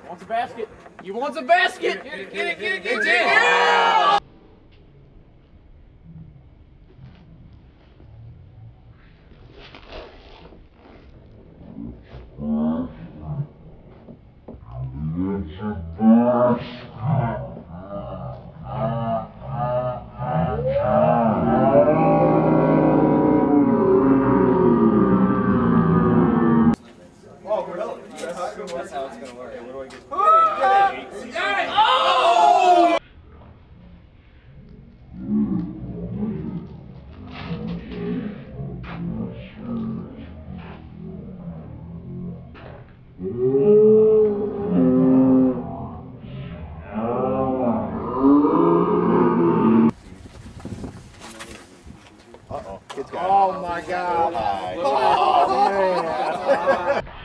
Wants a basket. You want a basket. Get it. Yeah! Oh, really? That's how it's gonna work. What do I get? Oh! Uh-oh. It's got Oh my God. Hi. Oh, man.